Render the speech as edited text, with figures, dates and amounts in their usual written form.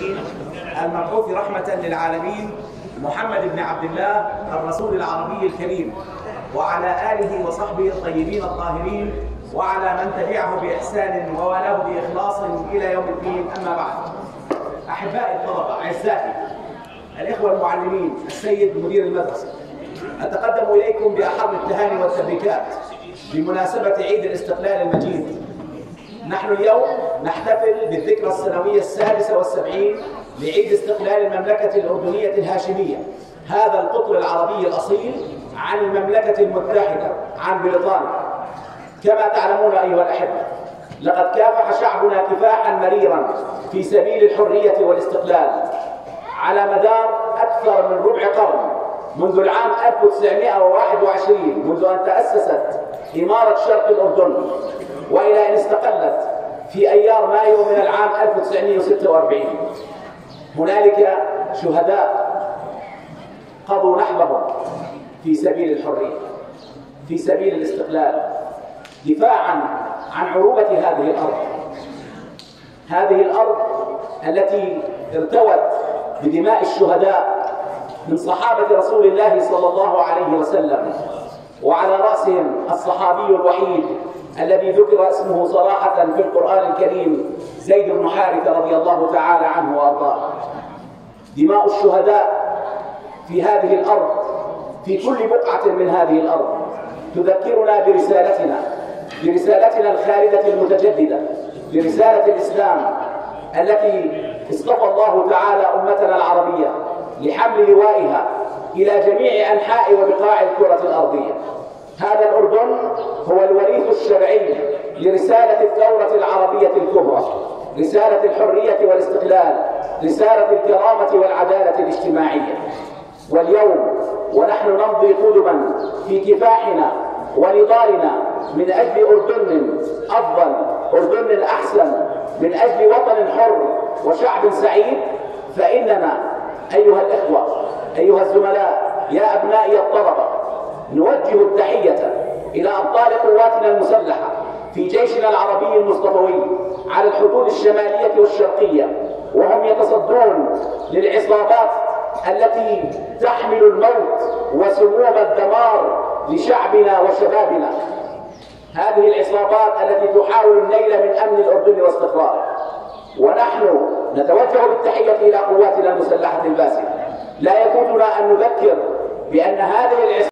المرسلين المبعوث رحمة للعالمين محمد بن عبد الله الرسول العربي الكريم، وعلى آله وصحبه الطيبين الطاهرين، وعلى من تبعه بإحسان ووالاه بإخلاص إلى يوم الدين. أما بعد، أحبائي الطلبة، أعزائي الإخوة المعلمين، السيد مدير المدرسة، أتقدم إليكم بأحر التهاني والتبريكات بمناسبة عيد الاستقلال المجيد. نحن اليوم نحتفل بالذكرى السنوية 76 لعيد استقلال المملكة الأردنية الهاشمية، هذا القطر العربي الأصيل عن المملكة المتحدة، عن بريطانيا. كما تعلمون أيها الأحبة، لقد كافح شعبنا كفاحا مريرا في سبيل الحرية والاستقلال على مدار أكثر من ربع قرن، منذ العام 1921، منذ أن تأسست إمارة شرق الأردن، وإلى أن استقلت في أيار مايو من العام 1946. هنالك شهداء قضوا نحبهم في سبيل الحرية، في سبيل الاستقلال، دفاعا عن عروبة هذه الأرض، هذه الأرض التي ارتوت بدماء الشهداء من صحابة رسول الله صلى الله عليه وسلم، وعلى رأسهم الصحابي الوحيد الذي ذكر اسمه صراحة في القرآن الكريم، زيد بن حارثة رضي الله تعالى عنه وأرضاه. دماء الشهداء في هذه الأرض، في كل بقعة من هذه الأرض، تذكرنا برسالتنا الخالدة المتجددة، برسالة الإسلام التي اصطفى الله تعالى أمتنا العربية لحمل لوائها إلى جميع أنحاء وبقاع الكرة الأرضية. هذا الأردن هو الوريث الشرعي لرسالة الثورة العربية الكبرى، رسالة الحرية والاستقلال، رسالة الكرامة والعدالة الاجتماعية. واليوم ونحن نمضي قدما في كفاحنا ونضالنا من أجل أردن أفضل، أردن أحسن، من أجل وطن حر وشعب سعيد، فإننا أيها الإخوة، أيها الزملاء، يا أبنائي الطلبة، نوجه التحية إلى أبطال قواتنا المسلحة في جيشنا العربي المصطفوي على الحدود الشمالية والشرقية، وهم يتصدون للعصابات التي تحمل الموت وسموم الدمار لشعبنا وشبابنا، هذه العصابات التي تحاول النيل من أمن الأردن واستقراره. ونحن نتوجه بالتحية إلى قواتنا المسلحة الباسلة. لا يفوتنا أن نذكر بأن هذه العصابات